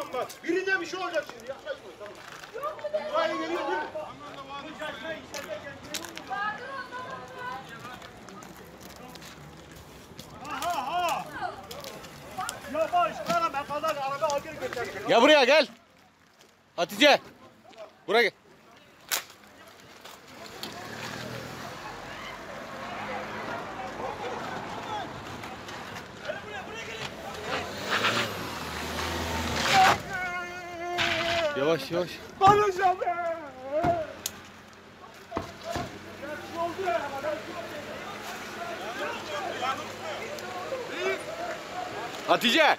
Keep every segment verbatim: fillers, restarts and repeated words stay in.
bak. Birinden bir şey olacak şimdi. Yaklaşma. Tamam. Buraya geliyor değil mi? Aha ha. Yavaş karama kadar araba al geri götür. Ya buraya gel. Hatice. Buraya gel. Yavaş yavaş. Barışam be. Hatice.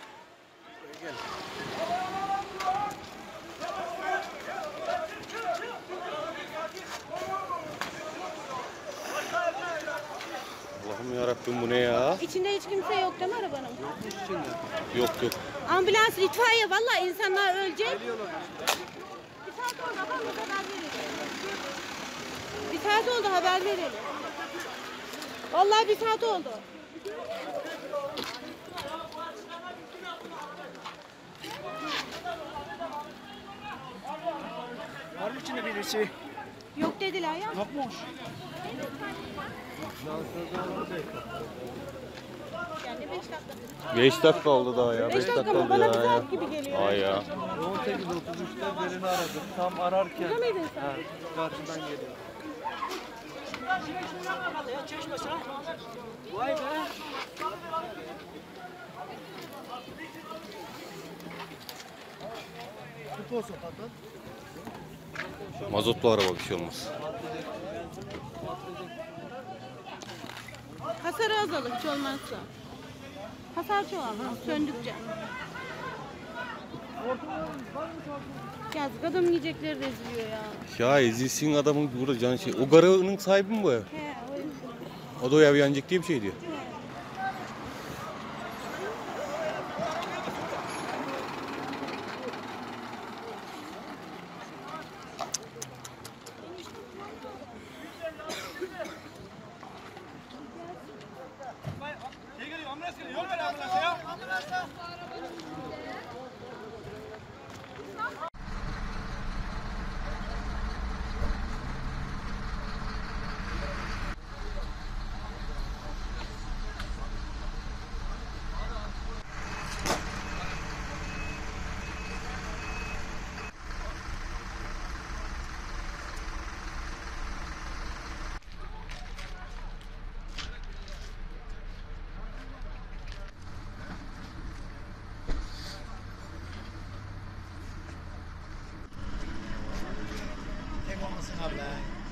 Allah'ım yarabbim bu ne ya? İçinde hiç kimse yok değil mi arabanın? Yokmuş içinde. Yok yok. Ambulans, itfaiye vallahi insanlar ölecek. Bir saat oldu haber verelim. Bir saat oldu haber verelim. Vallahi bir saat oldu. Var mı içinde birisi? Yok dediler ya. Yokmuş. Yani beş dakika. beş dakika oldu daha ya. beş beş dakika dakika mı? oldu Bana ya. bir saat gibi geliyor. Ay ya. on sekiz otuz üçte birini aradım. Tam ararken. Burada mıydın sen? Ha, karşıdan geliyor. Vay be. Tut olsun patron. Mazotlu araba bir şey olmaz. Hasarı azalır hiç olmazsa. Hasar çoğalır söndükçe. Yazık adam yiyecekleri de eziliyor ya. Ya ezilsin adamın burada canı şey. O garının sahibi mi bu ev? He o yüzden. O da o ev yanacak diye bir şey diyor. Şey geliyor, ambulans geliyor. Yol ver ambulansa ya. Ambulansa. Tek olmasın abla.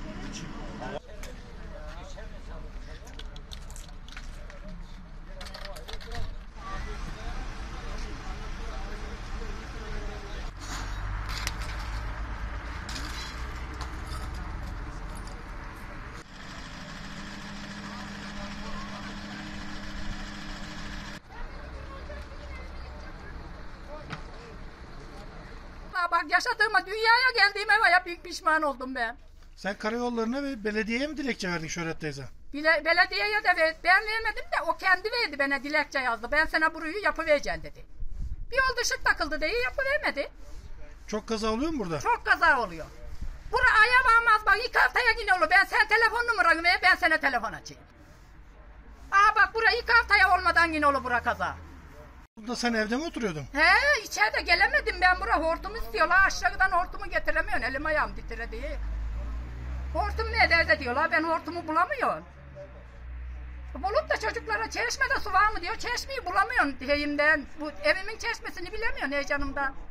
Bak yaşadığıma, dünyaya geldiğime baya büyük pişman oldum ben. Sen karayollarına ve belediyeye mi dilekçe verdin Şöhret teyze? Bile, belediyeye de ver, ben vermedim de o kendi verdi bana dilekçe yazdı. Ben sana burayı yapıvereceğim dedi. Bir yol dışı takıldı diye yapıvermedi. Çok kaza oluyor mu burada? Çok kaza oluyor. Bura ayağım bak ilk haftaya yine olur. Ben sen telefon numaranı ver, ben sana telefon açayım. Aa bak bura ilk haftaya olmadan yine olur bura kaza. Burada sen evde mi oturuyordun? He içeride gelemedim ben bura hortum istiyorlar. Aşağıdan hortumu getiremiyorsun elim ayağım titire diye. Hortum ne eder diyorlar ben hortumu bulamıyorum. Bulup da çocuklara çeşmede su var mı diyor. Çeşmeyi bulamıyorsun diyeyim ben. Bu evimin çeşmesini bilemiyorsun heyecanımdan.